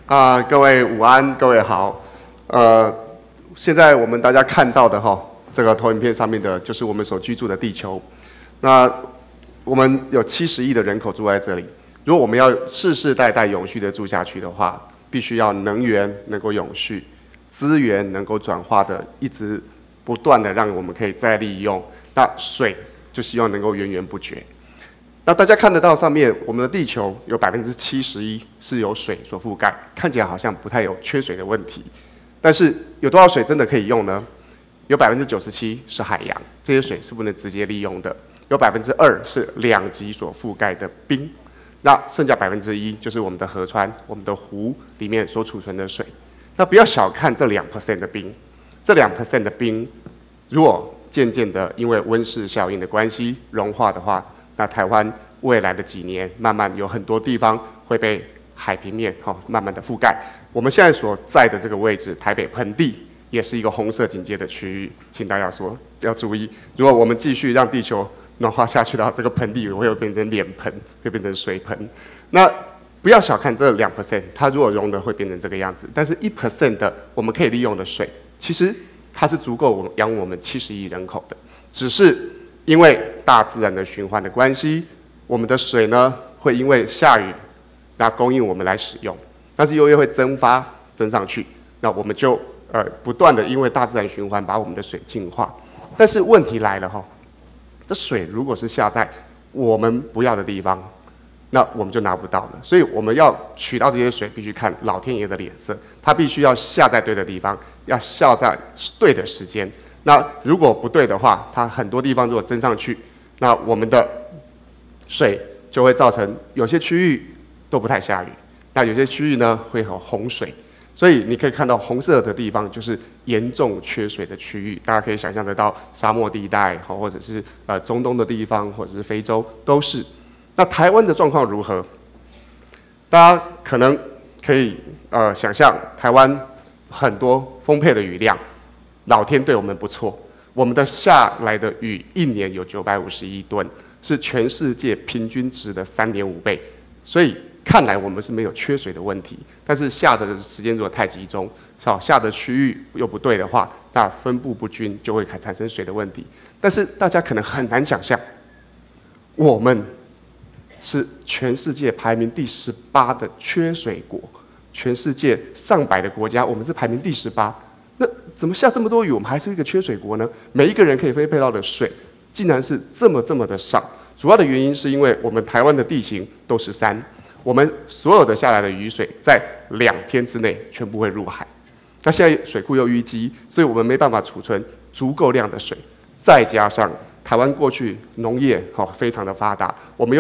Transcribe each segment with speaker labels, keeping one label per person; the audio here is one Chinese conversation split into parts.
Speaker 1: 各位午安，各位好。现在我们大家看到的这个投影片上面的就是我们所居住的地球。那我们有70亿的人口住在这里。如果我们要世世代代永续的住下去的话，必须要能源能够永续，资源能够转化的一直不断的让我们可以再利用。那水就希望能够源源不绝。那大家看得到上面，我们的地球有71%是由水所覆盖，看起来好像不太有缺水的问题。但是有多少水真的可以用呢？有97%是海洋，这些水是不能直接利用的。有2%是2极所覆盖的冰，那剩下1%就是我们的河川、我们的湖里面所储存的水。那不要小看这2%的冰，这2%的冰，如果渐渐的因为温室效应的关系融化的话，那台湾未来的几年，慢慢有很多地方会被海平面慢慢的覆盖。我们现在所在的这个位置，台北盆地也是一个红色警戒的区域，请大家要注意，如果我们继续让地球暖化下去的话，这个盆地会变成脸盆，会变成水盆。那不要小看这2%，它如果融了会变成这个样子。但是1% 的我们可以利用的水，其实它是足够养我们70亿人口的，只是因为大自然的循环的关系，我们的水呢会因为下雨，那供应我们来使用，但是又会增上去，那我们就不断的因为大自然循环把我们的水净化。但是问题来了这水如果是下在我们不要的地方，那我们就拿不到了。所以我们要取到这些水，必须看老天爷的脸色，它必须要下在对的地方，要下在对的时间。那如果不对的话，它很多地方如果增上去，那我们的水就会造成有些区域都不太下雨，那有些区域呢会有洪水。所以你可以看到红色的地方就是严重缺水的区域，大家可以想象得到沙漠地带，或者是中东的地方，或者是非洲都是。那台湾的状况如何？大家可能可以想象，台湾很多丰沛的雨量。老天对我们不错，我们的下来的雨一年有950亿吨，是全世界平均值的3.5倍。所以看来我们是没有缺水的问题，但是下的时间如果太集中，下的区域又不对的话，那分布不均就会产生水的问题。但是大家可能很难想象，我们是全世界排名第18的缺水国，全世界上百的国家，我们是排名第18。那怎么下这么多雨，我们还是一个缺水国呢？每一个人可以分配到的水，竟然是这么的少。主要的原因是因为我们台湾的地形都是山，我们所有的下来的雨水在2天之内全部会入海。那现在水库又淤积，所以我们没办法储存足够量的水。再加上台湾过去农业非常的发达，我们有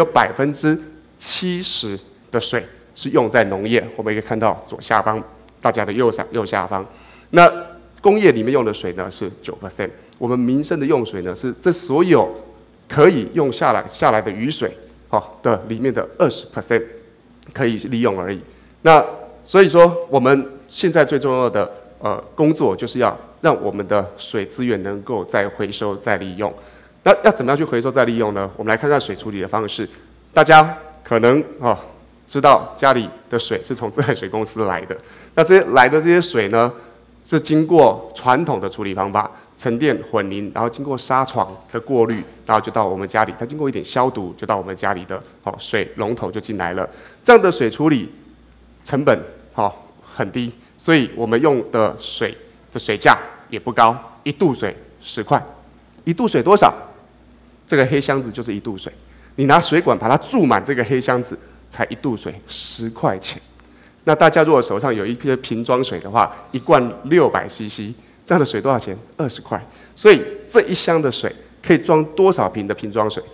Speaker 1: 70%的水是用在农业。我们可以看到左下方大家的右下方。那工业里面用的水呢是9%，我们民生的用水呢是这所有可以用下来的雨水的里面的20% 可以利用而已。那所以说我们现在最重要的工作就是要让我们的水资源能够再回收再利用。那要怎么样去回收再利用呢？我们来看看水处理的方式。大家可能知道家里的水是从自来水公司来的，那这些水呢是经过传统的处理方法，沉淀混凝，然后经过纱床的过滤，然后就到我们家里，再经过一点消毒，就到我们家里的水龙头就进来了。这样的水处理成本很低，所以我们用的水的水价也不高，1度水10块。1度水多少？这个黑箱子就是1度水，你拿水管把它注满这个黑箱子，才1度水10块钱。那大家如果手上有一批瓶装水的话，一罐600cc， 这样的水多少钱？20块。所以这一箱的水可以装多少瓶的瓶装水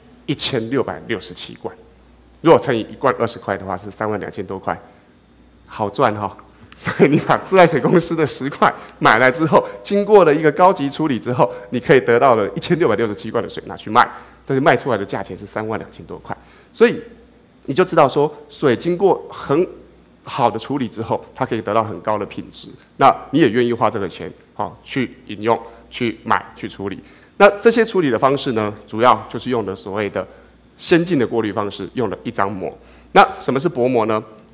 Speaker 1: ？1667罐。如果乘以1罐20块的话，是32000多块，好赚所以你把自来水公司的10块买来之后，经过了一个高级处理之后，你可以得到了1667罐的水拿去卖，但是卖出来的价钱是32000多块。所以你就知道说，水经过很好的处理之后，它可以得到很高的品质，那你也愿意花这个钱去饮用、去买、去处理。那这些处理的方式呢，主要就是用的所谓的先进的过滤方式，用了1张膜。那什么是薄膜呢？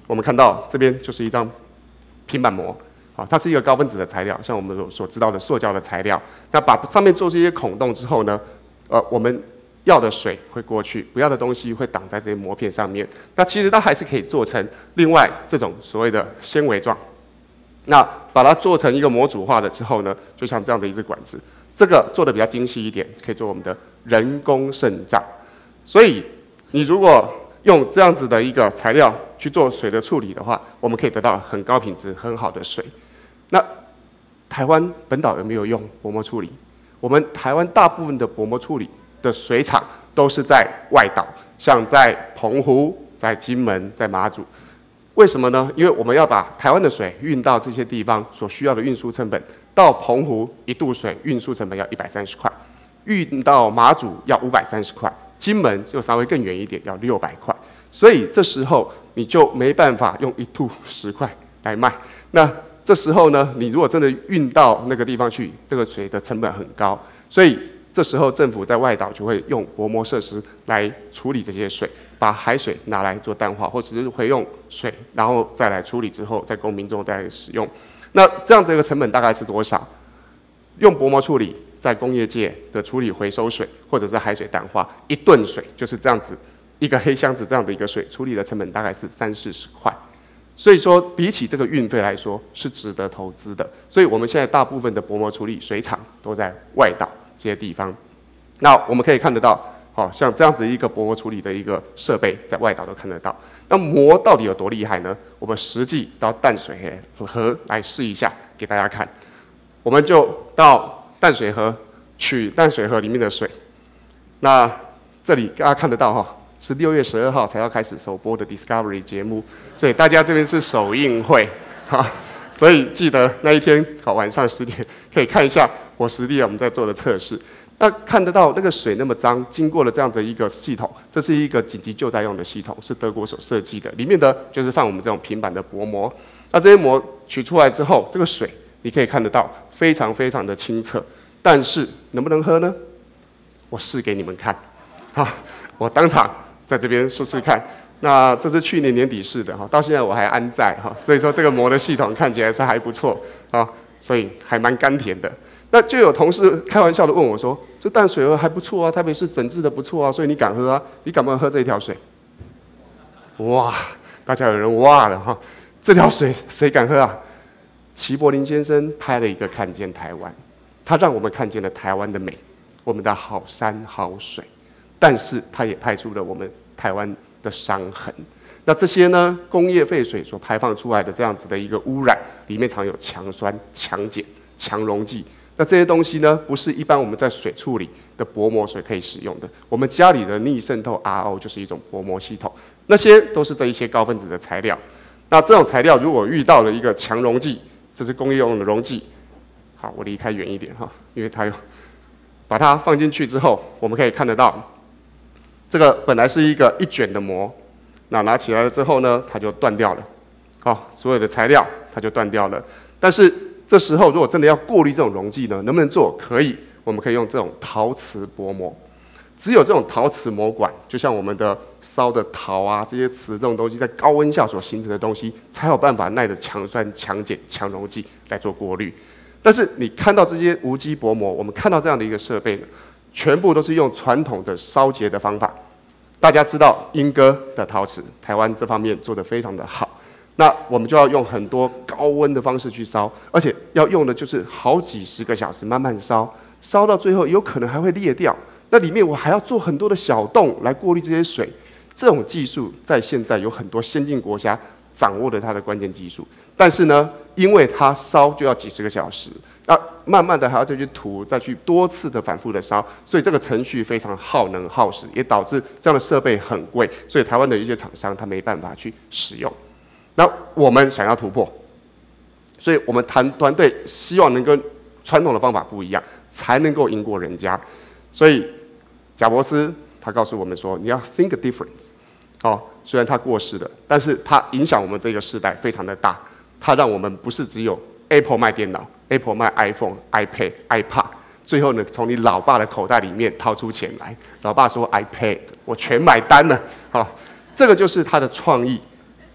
Speaker 1: 我们看到这边就是一张平板膜，啊，它是一个高分子的材料，像我们所知道的塑胶的材料。那把上面做这些孔洞之后呢，我们要的水会过去，不要的东西会挡在这些膜片上面。那其实它还是可以做成另外这种所谓的纤维状。那把它做成一个模组化了之后呢，就像这样的一支管子，这个做的比较精细一点，可以做我们的人工肾脏。所以你如果用这样子的一个材料去做水的处理的话，我们可以得到很高品质、很好的水。那台湾本岛有没有用薄膜处理？我们台湾大部分的薄膜处理的水厂都是在外岛，像在澎湖、在金门、在马祖。为什么呢？因为我们要把台湾的水运到这些地方所需要的运输成本，到澎湖1度水运输成本要130块，运到马祖要530块，金门就稍微更远一点，要600块。所以这时候你就没办法用1度10块来卖。那这时候呢，你如果真的运到那个地方去，这个水的成本很高，所以这时候政府在外岛就会用薄膜设施来处理这些水，把海水拿来做淡化，或者是回用水，然后再来处理之后，再供民众再来使用。那这样子一个成本大概是多少？用薄膜处理，在工业界的处理回收水，或者是海水淡化，1吨水就是这样子一个黑箱子这样的一个水，处理的成本大概是30-40块。所以说，比起这个运费来说，是值得投资的。所以我们现在大部分的薄膜处理水厂都在外岛这些地方。那我们可以看得到，像这样子一个薄膜处理的一个设备，在外岛都看得到。那膜到底有多厉害呢？我们实际到淡水河来试一下，给大家看。我们就到淡水河取淡水河里面的水。那这里大家看得到是6月12号才要开始首播的 Discovery 节目，所以大家这边是首映会，所以记得那一天晚上10点可以看一下我实地我们在做的测试。那看得到那个水那么脏，经过了这样的一个系统，这是一个紧急救灾用的系统，是德国所设计的，里面的就是放我们这种平板的薄膜。那这些膜取出来之后，这个水你可以看得到非常非常的清澈，但是能不能喝呢？我试给你们看，我当场在这边试试看。那这是去年年底试的到现在我还安在所以说这个膜的系统看起来是还不错所以还蛮甘甜的。那就有同事开玩笑的问我说：“这淡水河还不错啊，台北市整治的不错啊，所以你敢喝啊？你敢不敢喝这一条水？”哇，大家有人哇了这条水谁敢喝啊？齐柏林先生拍了一个《看见台湾》，他让我们看见了台湾的美，我们的好山好水，但是他也拍出了我们台湾的伤痕。那这些呢，工业废水所排放出来的这样子的一个污染，里面藏有强酸、强碱、强溶剂。那这些东西呢，不是一般我们在水处理的薄膜水可以使用的。我们家里的逆渗透 RO 就是一种薄膜系统，那些都是这一些高分子的材料。那这种材料如果遇到了一个强溶剂，这是工业用的溶剂。好，我离开远一点因为它有把它放进去之后，我们可以看得到，这个本来是一卷的膜，那拿起来了之后呢，它就断掉了。所有的材料它就断掉了。但是这时候如果真的要过滤这种溶剂呢，能不能做？可以，我们可以用这种陶瓷薄膜。只有这种陶瓷膜管，就像我们的烧的陶啊这些瓷这种东西，在高温下所形成的东西，才有办法耐着强酸、强碱、强溶剂来做过滤。但是你看到这些无机薄膜，我们看到这样的一个设备呢，全部都是用传统的烧结的方法。大家知道莺歌的陶瓷，台湾这方面做得非常的好。那我们就要用很多高温的方式去烧，而且要用的就是好几十个小时慢慢烧，烧到最后有可能还会裂掉。那里面我还要做很多的小洞来过滤这些水。这种技术在现在有很多先进国家掌握了它的关键技术，但是呢，因为它烧就要几十个小时，慢慢的还要再去涂，再去多次的反复的烧，所以这个程序非常耗能耗时，也导致这样的设备很贵，所以台湾的一些厂商他没办法去使用。那我们想要突破，所以我们团队希望能跟传统的方法不一样，才能够赢过人家。所以贾伯斯他告诉我们说，你要 think difference。虽然他过世了，但是他影响我们这个时代非常的大。他让我们不是只有 Apple 卖电脑 ，Apple 卖 iPhone、iPad、iPad， 最后呢，从你老爸的口袋里面掏出钱来，老爸说 iPad， 我全买单了。这个就是他的创意。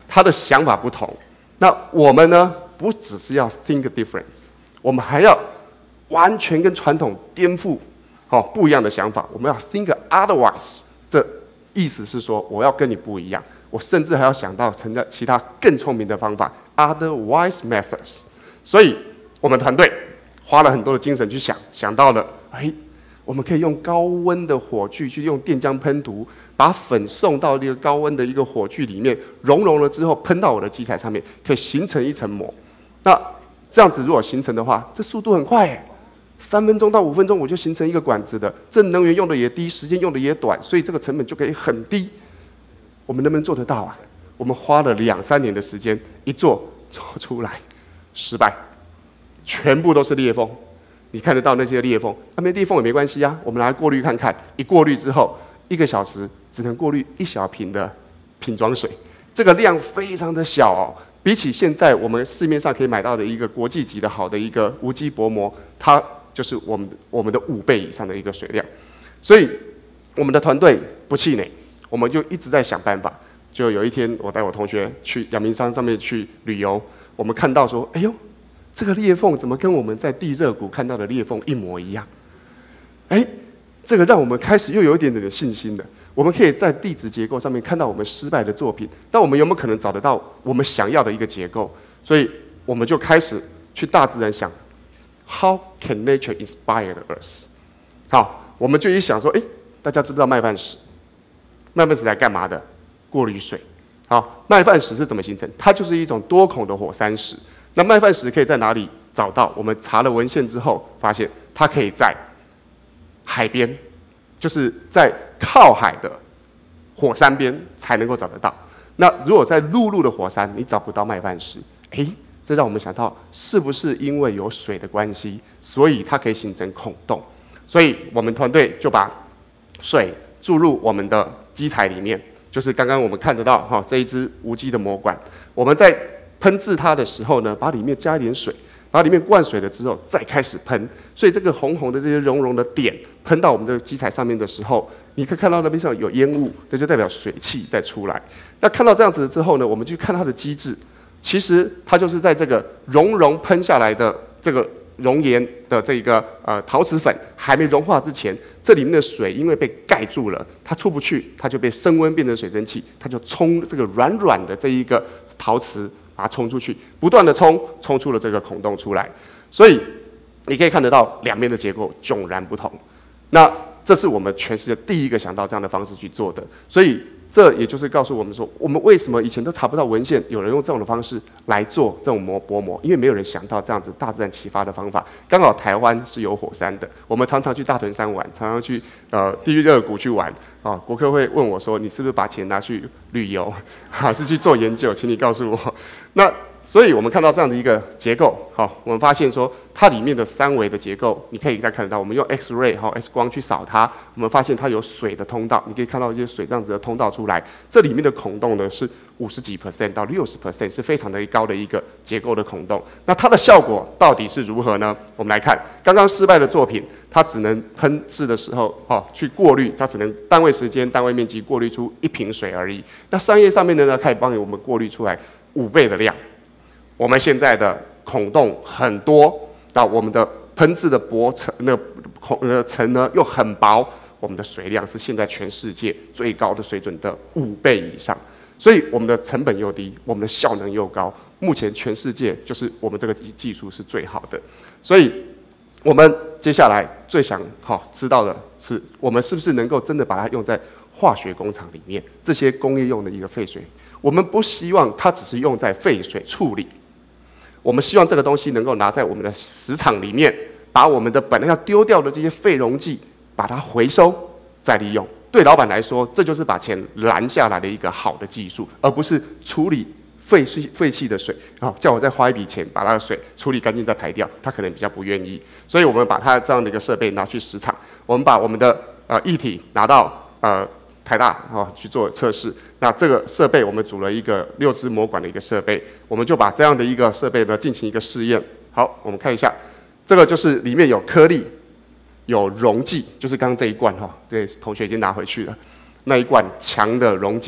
Speaker 1: 他的想法不同。那我们呢，不只是要 think difference， 我们还要完全跟传统颠覆，不一样的想法。我们要 think otherwise， 这意思是说，我要跟你不一样。我甚至还要想到存在其他更聪明的方法 ，otherwise methods。所以，我们团队花了很多的精神去想到了，我们可以用高温的火炬去用电浆喷涂，把粉送到这个高温的一个火炬里面，熔了之后喷到我的基材上面，可以形成一层膜。那这样子如果形成的话，这速度很快，3分钟到5分钟我就形成一个管子的，这能源用的也低，时间用的也短，所以这个成本就可以很低。我们能不能做得到啊？我们花了2、3年的时间，一做出来，失败，全部都是裂缝。你看得到那些裂缝，没裂缝也没关系啊，我们来过滤看看。一过滤之后，1个小时只能过滤1小瓶的瓶装水，这个量非常的小哦。比起现在我们市面上可以买到的一个国际级的好的一个无机薄膜，它就是我们的5倍以上的一个水量。所以我们的团队不气馁，我们就一直在想办法。就有一天，我带我同学去阳明山上面去旅游，我们看到说，哎呦，这个裂缝怎么跟我们在地热谷看到的裂缝一模一样？这个让我们开始又有一点点的信心了。我们可以在地质结构上面看到我们失败的作品，但我们有没有可能找得到我们想要的一个结构？所以我们就开始去大自然想 ，How can nature inspire us？ 好，我们就一想说，大家知不知道麦饭石？麦饭石来干嘛的？过滤水。好，麦饭石是怎么形成？它就是一种多孔的火山石。那麦饭石可以在哪里找到？我们查了文献之后，发现它可以在海边，就是在靠海的火山边才能够找得到。那如果在陆路的火山，你找不到麦饭石，这让我们想到，是不是因为有水的关系，所以它可以形成孔洞？所以我们团队就把水注入我们的基材里面，就是刚刚我们看得到这一支无机的膜管，我们在喷制它的时候呢，把里面加一点水，把里面灌水了之后再开始喷，所以这个红红的这些熔的点喷到我们的基材上面的时候，你可以看到那边上有烟雾，这就代表水汽在出来。那看到这样子之后呢，我们去看它的机制，其实它就是在这个熔喷下来的这个熔岩的这个陶瓷粉还没融化之前，这里面的水因为被盖住了，它出不去，它就被升温变成水蒸气，它就冲这个软的这一个陶瓷，把它冲出去，不断的冲出了这个孔洞出来。所以你可以看得到两边的结构迥然不同。那这是我们全世界第一个想到这样的方式去做的，所以这也就是告诉我们说，我们为什么以前都查不到文献，有人用这种的方式来做这种薄膜，因为没有人想到这样子大自然启发的方法。刚好台湾是有火山的，我们常常去大屯山玩，常常去地热谷去玩啊。国科会问我说，你是不是把钱拿去旅游，还是去做研究？请你告诉我。那所以我们看到这样的一个结构，我们发现说它里面的三维的结构，你可以再看得到，我们用 X-ray X 光去扫它，我们发现它有水的通道，你可以看到一些水这样子的通道出来。这里面的孔洞呢是50几%到60%，是非常的高的一个结构的孔洞。那它的效果到底是如何呢？我们来看刚刚失败的作品，它只能喷制的时候去过滤，它只能单位时间、单位面积过滤出1瓶水而已。那商业上面呢，可以帮我们过滤出来5倍的量。我们现在的孔洞很多，那我们的喷制的薄层层呢又很薄，我们的水量是现在全世界最高的水准的5倍以上，所以我们的成本又低，我们的效能又高，目前全世界就是我们这个技术是最好的。所以我们接下来最想知道的是，我们是不是能够真的把它用在化学工厂里面，这些工业用的一个废水，我们不希望它只是用在废水处理。我们希望这个东西能够拿在我们的石场里面，把我们的本来要丢掉的这些废溶剂，把它回收再利用。对老板来说，这就是把钱拦下来的一个好的技术，而不是处理废弃的水叫我再花一笔钱把那个水处理干净再排掉，他可能比较不愿意。所以我们把它这样的一个设备拿去石场，我们把我们的液体拿到台大去做测试。那这个设备我们组了一个6支膜管的一个设备，我们就把这样的一个设备呢进行一个试验。好，我们看一下，这个就是里面有颗粒、有溶剂，就是刚刚这一罐对，同学已经拿回去了，那一罐强的溶剂，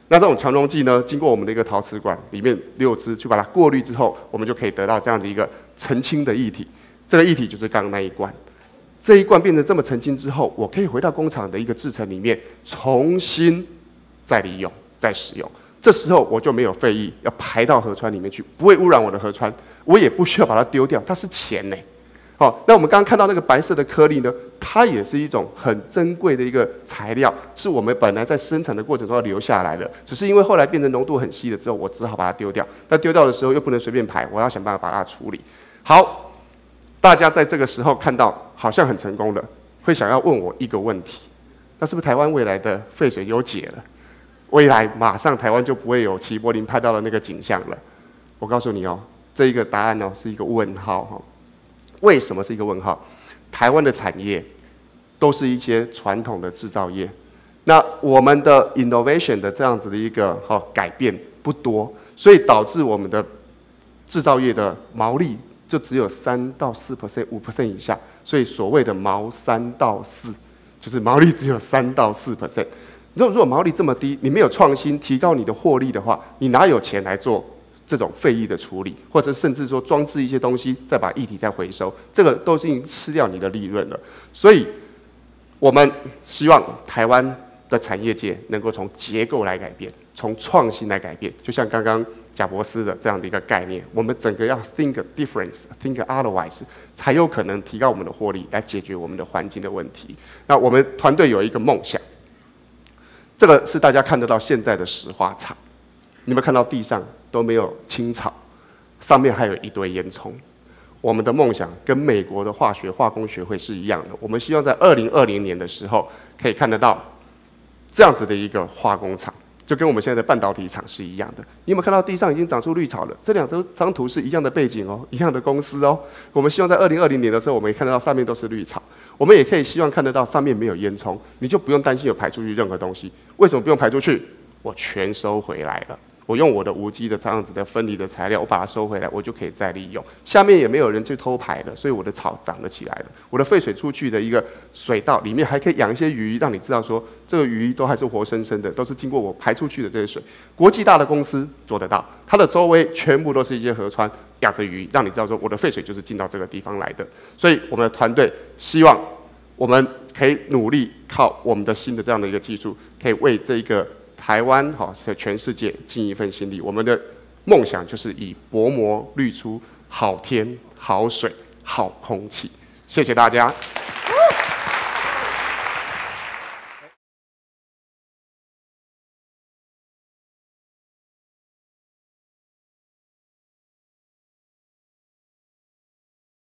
Speaker 1: 那这种强溶剂呢，经过我们的一个陶瓷管里面6支去把它过滤之后，我们就可以得到这样的一个澄清的液体。这个液体就是刚刚那一罐。这一罐变成这么澄清之后，我可以回到工厂的一个制程里面，重新再利用、再使用。这时候我就没有废液要排到河川里面去，不会污染我的河川，我也不需要把它丢掉，它是钱呢。好，那我们刚刚看到那个白色的颗粒呢，它也是一种很珍贵的一个材料，是我们本来在生产的过程中要留下来的，只是因为后来变成浓度很稀了之后，我只好把它丢掉。那丢掉的时候又不能随便排，我要想办法把它处理。好，大家在这个时候看到好像很成功了，会想要问我一个问题：那是不是台湾未来的废水有解了？未来马上台湾就不会有齐柏林拍到的那个景象了？我告诉你哦，这一个答案哦是一个问号哈。为什么是一个问号？台湾的产业都是一些传统的制造业，那我们的 innovation 的这样子的一个改变不多，所以导致我们的制造业的毛利就只有3到4%、5% 以下，所以所谓的毛3到4，就是毛利只有3到4%。如果毛利这么低，你没有创新提高你的获利的话，你哪有钱来做这种废液的处理，或者甚至说装置一些东西，再把液体再回收，这个都是已经吃掉你的利润了。所以，我们希望台湾的产业界能够从结构来改变，从创新来改变。就像刚刚贾伯斯的这样的一个概念，我们整个要 think difference, think otherwise， 才有可能提高我们的获利，来解决我们的环境的问题。那我们团队有一个梦想。这个是大家看得到现在的石化厂，你们看到地上都没有青草，上面还有一堆烟囱。我们的梦想跟美国的化工学会是一样的，我们希望在2020年的时候可以看得到这样子的一个化工厂，就跟我们现在的半导体厂是一样的。你有没有看到地上已经长出绿草了？这2张图是一样的背景哦，一样的公司哦。我们希望在2020年的时候，我们也看得到上面都是绿草。我们也可以希望看得到上面没有烟囱，你就不用担心有排出去任何东西。为什么不用排出去？我全收回来了。我用我的无机的这样子的分离的材料，我把它收回来，我就可以再利用。下面也没有人去偷排了，所以我的草长了起来了。我的废水出去的一个水道里面还可以养一些鱼，让你知道说这个鱼都还是活生生的，都是经过我排出去的这些水。国际大的公司做得到，它的周围全部都是一些河川，养着鱼，让你知道说我的废水就是进到这个地方来的。所以我们的团队希望我们可以努力靠我们的新的这样的一个技术，可以为这一个台湾和全世界尽一份心力。我们的梦想就是以薄膜滤出好天、好水、好空气。谢谢大家。